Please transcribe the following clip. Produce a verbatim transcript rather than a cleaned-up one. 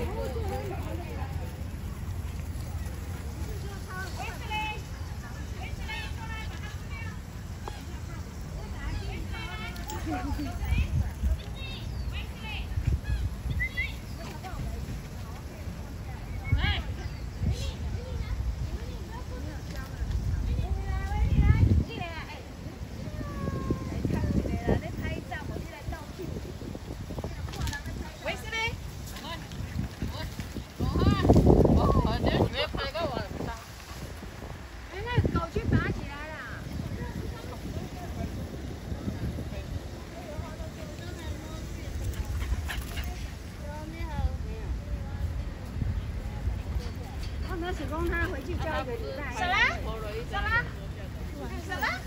他们是讲他回去教一个礼拜。 什么？什么？什么？